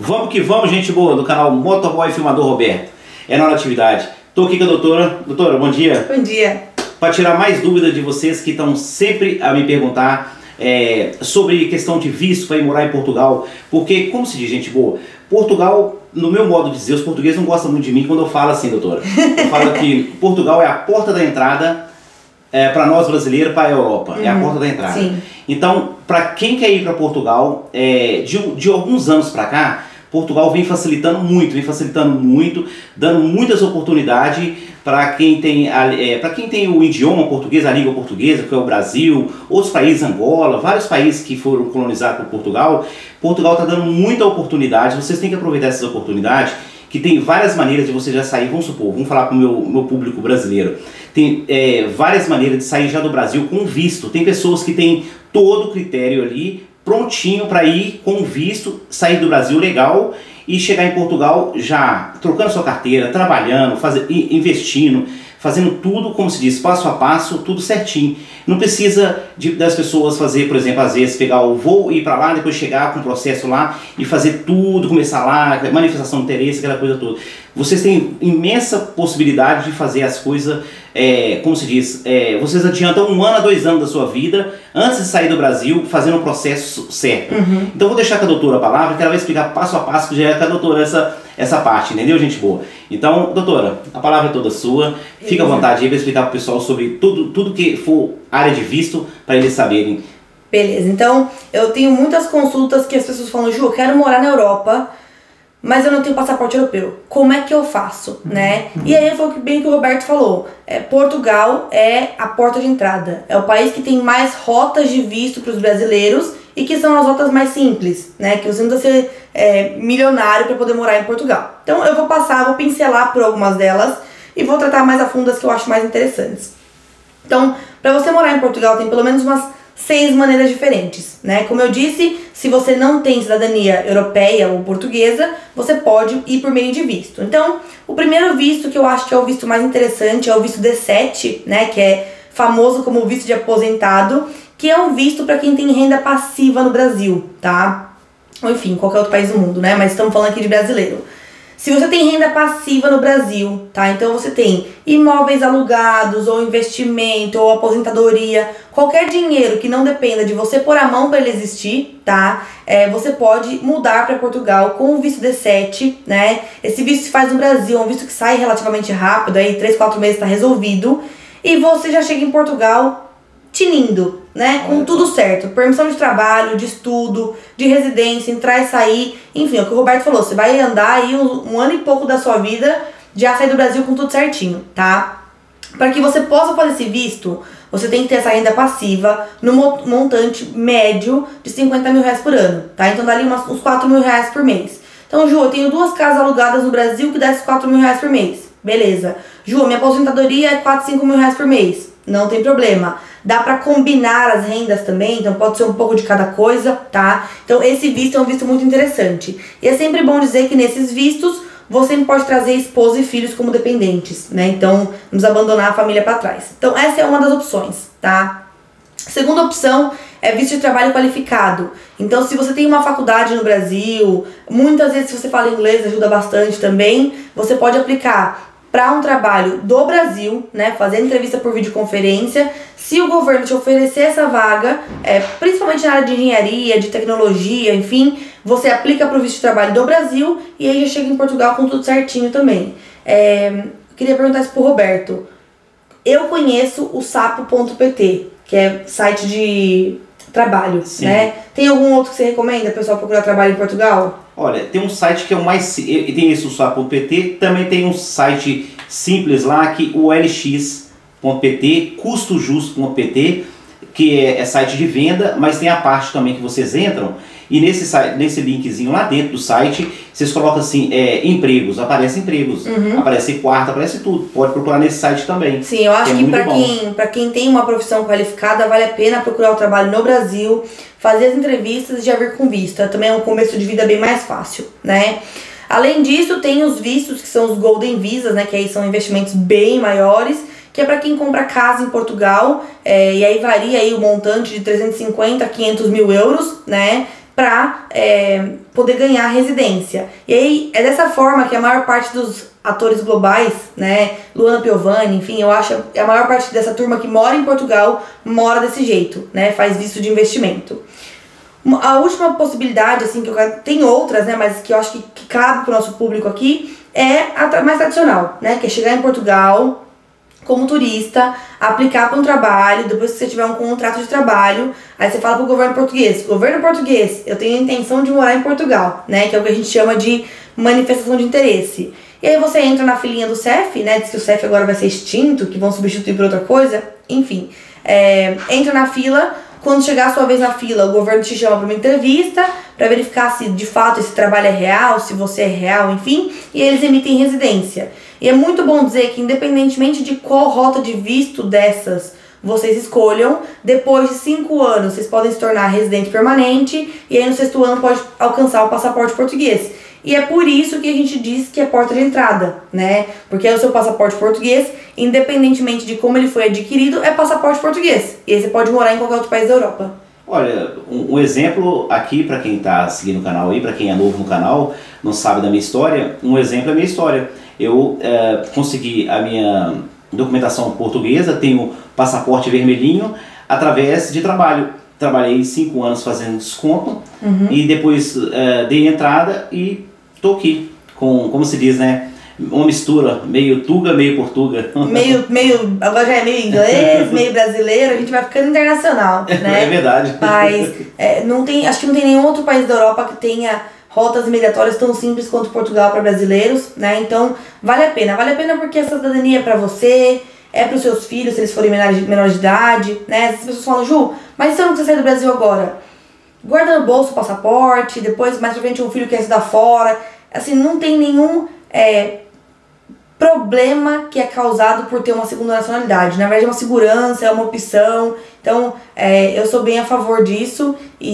Vamos que vamos, gente boa, do canal Motoboy Filmador Roberto. É na atividade. Tô aqui com a doutora. Doutora, bom dia. Bom dia. Para tirar mais dúvidas de vocês que estão sempre a me perguntar sobre questão de visto para ir morar em Portugal. Porque, como se diz, gente boa, Portugal, no meu modo de dizer, os portugueses não gostam muito de mim quando eu falo assim, doutora. Eu falo que Portugal é a porta da entrada para nós brasileiros para a Europa. É a porta da entrada. Sim. Então, para quem quer ir para Portugal, de alguns anos para cá, Portugal vem facilitando muito, dando muitas oportunidades para quem tem o idioma português, a língua portuguesa, que é o Brasil, outros países, Angola, vários países que foram colonizados por Portugal. Portugal está dando muita oportunidade, vocês têm que aproveitar essas oportunidades, que tem várias maneiras de você já sair, vamos falar para o meu público brasileiro. Tem várias maneiras de sair já do Brasil com visto. Tem pessoas que têm todo o critério ali, prontinho para ir com visto, sair do Brasil legal e chegar em Portugal já trocando sua carteira, trabalhando, investindo, fazendo tudo, como se diz, passo a passo, tudo certinho. Não precisa das pessoas fazer, por exemplo, às vezes pegar o voo e ir para lá, depois chegar com o processo lá e fazer tudo, começar lá, manifestação de interesse, aquela coisa toda. Vocês têm imensa possibilidade de fazer as coisas, como se diz, vocês adiantam 1 ano a 2 anos da sua vida antes de sair do Brasil, fazendo o processo certo. Então vou deixar com a doutora a palavra, que ela vai explicar passo a passo, que já é com a doutora essa parte, entendeu, gente boa? Então, doutora, a palavra é toda sua, fica à vontade aí para explicar para o pessoal sobre tudo que for área de visto, para eles saberem. Beleza, então eu tenho muitas consultas que as pessoas falam: Ju, eu quero morar na Europa, mas eu não tenho passaporte europeu. Como é que eu faço, né? E aí foi bem o que o Roberto falou. Portugal é a porta de entrada. É o país que tem mais rotas de visto para os brasileiros e que são as rotas mais simples, né? Que você não precisa ser milionário para poder morar em Portugal. Então eu vou pincelar por algumas delas e vou tratar mais a fundo as que eu acho mais interessantes. Então, para você morar em Portugal tem pelo menos umas 6 maneiras diferentes, né? Como eu disse, se você não tem cidadania europeia ou portuguesa, você pode ir por meio de visto. Então, o primeiro visto que eu acho que é o visto mais interessante é o visto D7, né? Que é famoso como visto de aposentado, que é um visto para quem tem renda passiva no Brasil, tá? Ou enfim, qualquer outro país do mundo, né? Mas estamos falando aqui de brasileiro. Se você tem renda passiva no Brasil, tá? Então você tem imóveis alugados, ou investimento, ou aposentadoria, qualquer dinheiro que não dependa de você pôr a mão para ele existir, tá? Você pode mudar para Portugal com o visto D7, né? Esse visto se faz no Brasil, é um visto que sai relativamente rápido, aí 3, 4 meses está resolvido, e você já chega em Portugal tinindo, né? Com tudo certo. Permissão de trabalho, de estudo, de residência, entrar e sair. Enfim, é o que o Roberto falou. Você vai andar aí um ano e pouco da sua vida, já sair do Brasil com tudo certinho, tá? Para que você possa fazer esse visto, você tem que ter essa renda passiva no montante médio de 50 mil reais por ano, tá? Então dá ali uns 4 mil reais por mês. Então, Ju, eu tenho 2 casas alugadas no Brasil que dá esses 4 mil reais por mês. Beleza. Ju, minha aposentadoria é 4, 5 mil reais por mês. Não tem problema. Dá pra combinar as rendas também, então pode ser um pouco de cada coisa, tá? Então esse visto é um visto muito interessante. E é sempre bom dizer que nesses vistos você pode trazer esposa e filhos como dependentes, né? Então, nos abandonar a família pra trás. Então essa é uma das opções, tá? Segunda opção é visto de trabalho qualificado. Então, se você tem uma faculdade no Brasil, muitas vezes se você fala inglês ajuda bastante também, você pode aplicar para um trabalho do Brasil, né, fazer entrevista por videoconferência. Se o governo te oferecer essa vaga, principalmente na área de engenharia, de tecnologia, enfim, você aplica para o visto de trabalho do Brasil e aí já chega em Portugal com tudo certinho também. Queria perguntar isso pro Roberto. Eu conheço o sapo.pt, que é site de trabalho, né? Tem algum outro que você recomenda, pessoal, procurar trabalho em Portugal? Olha, tem um site que é o mais... Tem esse, o sapo.pt, também tem um site simples lá, que o lx.pt, custojusto.pt, que é site de venda, mas tem a parte também que vocês entram, e nesse linkzinho lá dentro do site, vocês colocam assim, empregos, aparece empregos, aparece quarto, aparece tudo. Pode procurar nesse site também. Sim, eu acho que pra quem tem uma profissão qualificada, vale a pena procurar o trabalho no Brasil, fazer as entrevistas e já vir com visto. Também é um começo de vida bem mais fácil, né? Além disso, tem os vistos, que são os Golden Visas, né? Que aí são investimentos bem maiores, que é para quem compra casa em Portugal, e aí varia aí o montante de 350 a 500 mil euros, né? para poder ganhar residência. E aí é dessa forma que a maior parte dos atores globais, né, Luana Piovani, enfim, eu acho que a maior parte dessa turma que mora em Portugal mora desse jeito, né, faz visto de investimento. A última possibilidade, assim, que eu quero, tem outras, né, mas que eu acho que cabe pro nosso público aqui, é a mais tradicional, né, que é chegar em Portugal como turista, aplicar para um trabalho, depois que você tiver um contrato de trabalho, aí você fala pro governo português, eu tenho a intenção de morar em Portugal, né, que é o que a gente chama de manifestação de interesse. E aí você entra na filinha do CEF, né, diz que o CEF agora vai ser extinto, que vão substituir por outra coisa, enfim, entra na fila. Quando chegar a sua vez na fila, o governo te chama para uma entrevista para verificar se de fato esse trabalho é real, se você é real, enfim, e eles emitem residência. E é muito bom dizer que, independentemente de qual rota de visto dessas vocês escolham, depois de 5 anos vocês podem se tornar residente permanente e aí no 6º ano pode alcançar o passaporte português. E é por isso que a gente diz que é porta de entrada, né? Porque é o seu passaporte português, independentemente de como ele foi adquirido, é passaporte português. E aí você pode morar em qualquer outro país da Europa. Olha, um exemplo aqui para quem está seguindo o canal aí, para quem é novo no canal, não sabe da minha história, um exemplo é a minha história. Eu consegui a minha documentação portuguesa, tenho passaporte vermelhinho através de trabalho. Trabalhei 5 anos fazendo desconto e depois dei entrada e tô aqui com, como se diz, né, uma mistura, meio tuga, meio portuga. Agora já é meio inglês, meio brasileiro, a gente vai ficando internacional, né? É verdade. Mas acho que não tem nenhum outro país da Europa que tenha rotas migratórias tão simples quanto Portugal para brasileiros, né? Então vale a pena porque a cidadania é para você, é para os seus filhos, se eles forem menores de idade, né? As pessoas falam, Ju, mas se eu não quiser sair do Brasil agora? Guarda no bolso o passaporte, depois mais pra frente um filho quer estudar fora. Assim, não tem nenhum problema que é causado por ter uma segunda nacionalidade. Na verdade é uma segurança, é uma opção. Então, eu sou bem a favor disso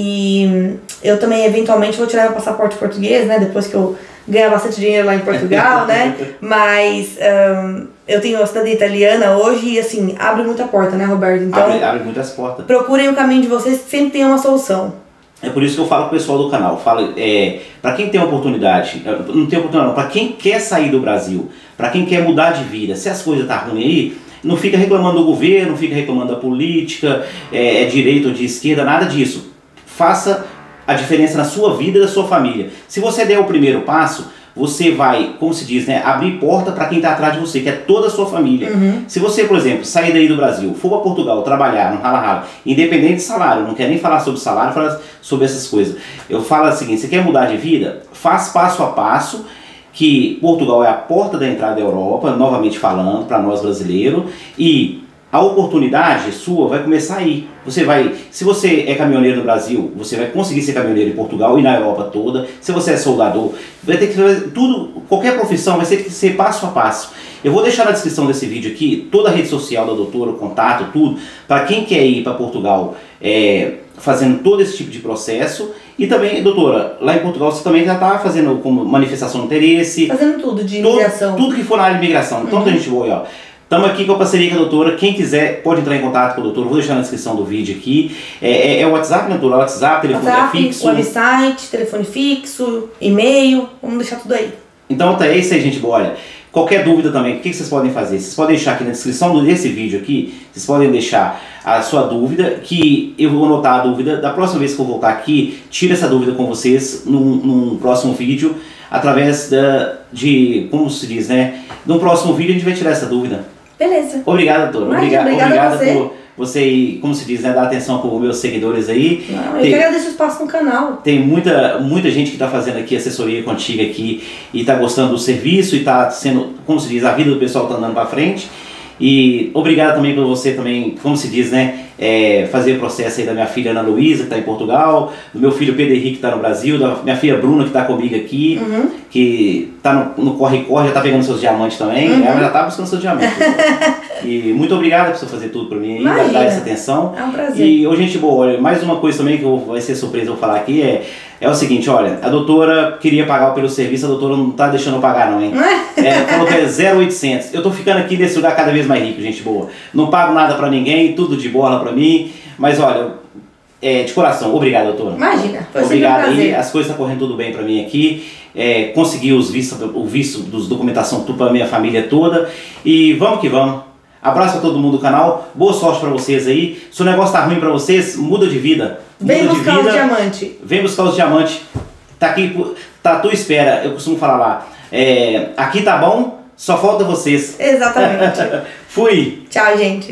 e eu também eventualmente vou tirar meu passaporte português, né? Depois que eu ganhar bastante dinheiro lá em Portugal, né? Mas eu tenho a cidadania italiana hoje e, assim, abre muita porta, né, Roberto? Então, abre muitas portas. Procurem o caminho de vocês, que sempre tem uma solução. É por isso que eu falo pro pessoal do canal, para quem tem oportunidade, não tem oportunidade não, para quem quer sair do Brasil, para quem quer mudar de vida, se as coisas tá ruim aí, não fica reclamando do governo, não fica reclamando da política, direita ou de esquerda, nada disso. Faça a diferença na sua vida e da sua família. Se você der o primeiro passo, você vai, como se diz, né, abrir porta para quem está atrás de você, que é toda a sua família. Se você, por exemplo, sair daí do Brasil, for para Portugal, trabalhar no rala-rala, independente de salário, não quero nem falar sobre salário, falar sobre essas coisas. Eu falo o seguinte, você quer mudar de vida? Faz passo a passo, que Portugal é a porta da entrada da Europa, novamente falando, para nós brasileiros, e a oportunidade sua vai começar aí. Se você é caminhoneiro no Brasil, você vai conseguir ser caminhoneiro em Portugal e na Europa toda. Se você é soldador, vai ter que fazer tudo, qualquer profissão vai ter que ser passo a passo. Eu vou deixar na descrição desse vídeo aqui toda a rede social da doutora, o contato, tudo, para quem quer ir para Portugal fazendo todo esse tipo de processo. E também, doutora, lá em Portugal você também já está fazendo como manifestação de interesse. Fazendo tudo de imigração. Tudo que for na área de imigração. Então a gente vai, ó. Estamos aqui com a parceria com a doutora. Quem quiser pode entrar em contato com a doutora. Vou deixar na descrição do vídeo aqui. É o WhatsApp, né, doutora? WhatsApp, telefone fixo. Website, telefone fixo, e-mail. Vamos deixar tudo aí. Então tá, é isso aí, gente boa. Olha, qualquer dúvida também, o que vocês podem fazer? Vocês podem deixar aqui na descrição desse vídeo aqui. Vocês podem deixar a sua dúvida, que eu vou anotar a dúvida. Da próxima vez que eu voltar aqui, tira essa dúvida com vocês num próximo vídeo. Através como se diz, né? No próximo vídeo a gente vai tirar essa dúvida. Beleza. Obrigado, doutora. Obrigado por você, como se diz, né, dar atenção para os meus seguidores aí. Não, eu que agradeço o espaço no canal. Tem muita gente que está fazendo aqui assessoria contigo aqui e está gostando do serviço e está sendo, como se diz, a vida do pessoal está andando para frente. E obrigado também por você também, como se diz, né, fazer o processo aí da minha filha Ana Luísa, que está em Portugal, do meu filho Pedro Henrique, que está no Brasil, da minha filha Bruna, que está comigo aqui, que está no corre-corre, já está pegando seus diamantes também, ela já está buscando seus diamantes. E muito obrigado por você fazer tudo para mim, dar essa atenção. É um prazer. E, gente boa, olha, mais uma coisa também que vai ser surpresa eu vou falar aqui é o seguinte, olha, a doutora queria pagar pelo serviço, a doutora não tá deixando eu pagar não, hein? Falou que é 0,800. Eu tô ficando aqui nesse lugar cada vez mais rico, gente boa. Não pago nada pra ninguém, tudo de bola pra mim, mas olha, de coração, obrigado, doutora. Imagina, foi obrigado sempre um prazer. aí, as coisas estão correndo tudo bem pra mim aqui. Consegui o visto dos documentação tudo pra minha família toda. E vamos que vamos. Abraço pra todo mundo do canal, boa sorte pra vocês aí. Se o negócio tá ruim pra vocês, muda de vida. Vem buscar os diamantes. Vem buscar os diamantes. Tá aqui, tá à tua espera, eu costumo falar lá. Aqui tá bom, só falta vocês. Exatamente. Fui. Tchau, gente.